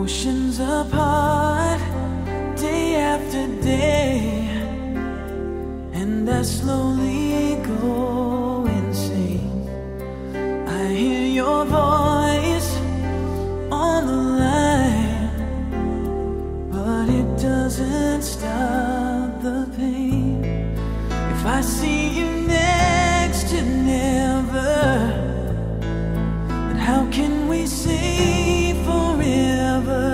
Oceans apart, day after day, and I slowly go insane. I hear your voice on the line, but it doesn't stop the pain. If I see you next to never, then how can we say forever?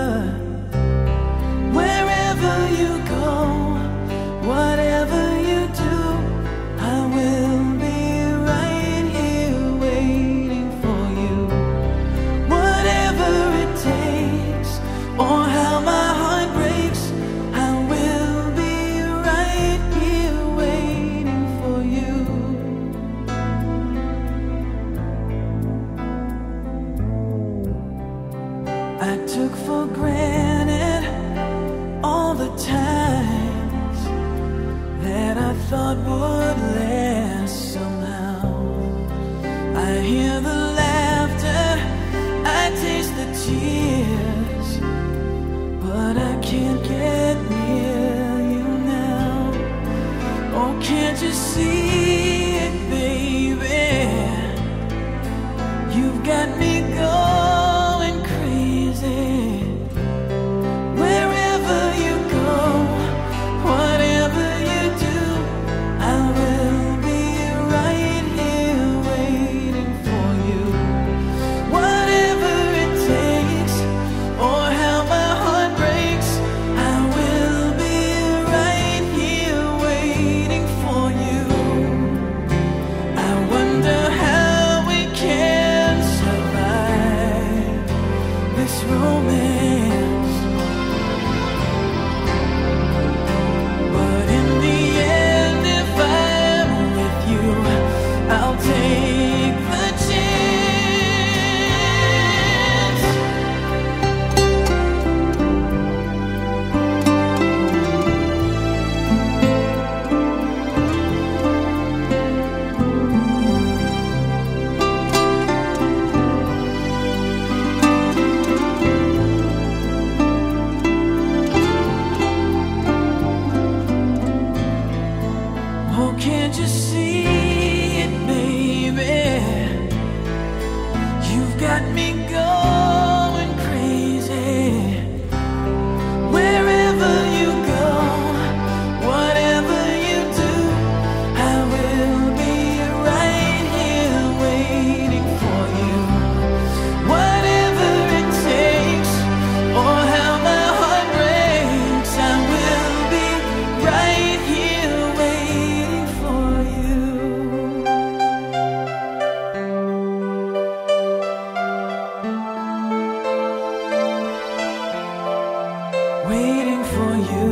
Wherever you go, whatever you do, I will be right here waiting for you. Whatever it takes, or how my heart breaks, I will be right here waiting for you. I took for granted all the times that I thought would last somehow. I hear the laughter, I taste the tears, but I can't get near you now. Oh, can't you see it, baby? You've got me going crazy. Wherever you go, whatever you do, I will be right here waiting for you. Whatever it takes, or how my heart breaks, I will be right here waiting for you. I wonder how we can survive this romance, but in the end, if I'm with you, I'll take the chance. Oh, can't you see it, baby? You've got me going crazy. Wherever you go, whatever you do, I will be right here waiting for you. Whatever it takes, or how my heart breaks, I will be right here waiting for you. Waiting for you.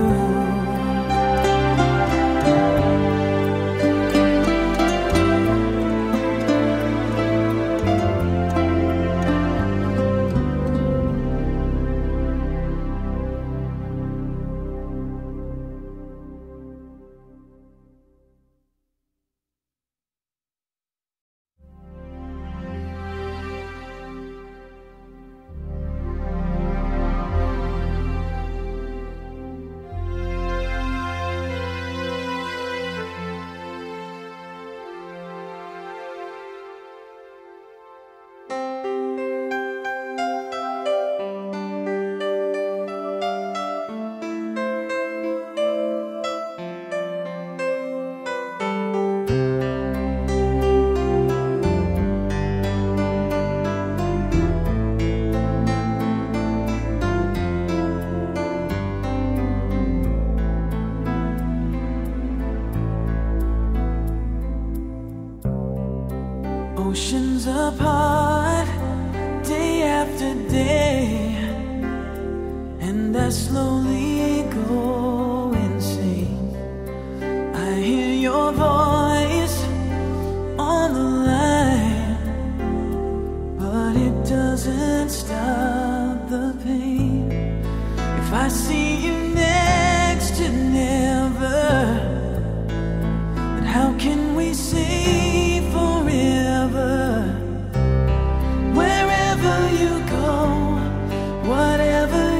Oceans apart, day after day, and I slowly go insane. I hear your voice on the line, but it doesn't stop the pain. If I see you next to never, then how can we say forever? Wherever you go, whatever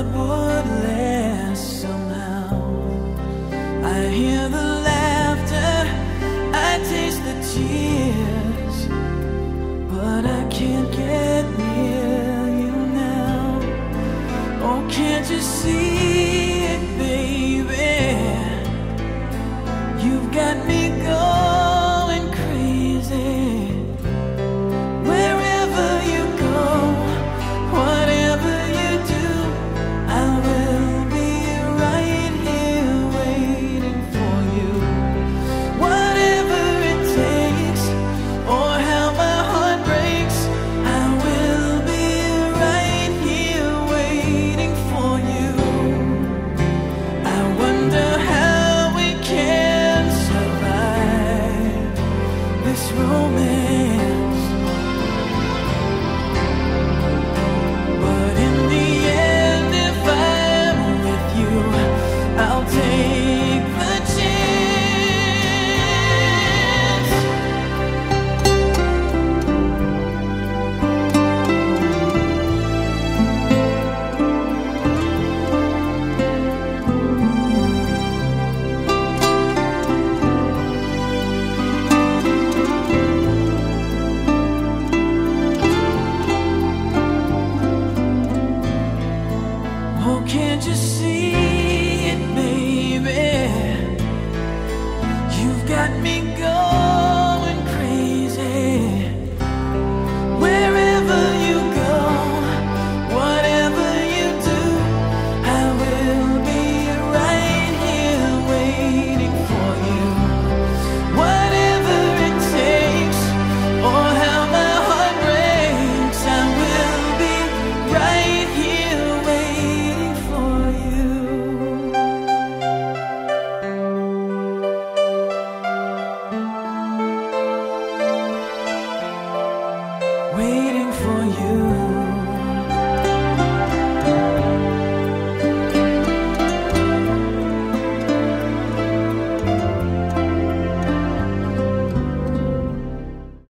thought would last somehow. I hear the laughter, I taste the tears, but I can't get near you now. Oh, can't you see it, baby? You've got me going crazy. Wherever you go, whatever you do, I will be right here waiting for you. Whatever it takes, or how my heart breaks, I will be right here waiting for you. I wonder how we can survive this romance, but in the end, if I'm with you, I'll take the chance. Oh, can't you see it, baby? You've got me going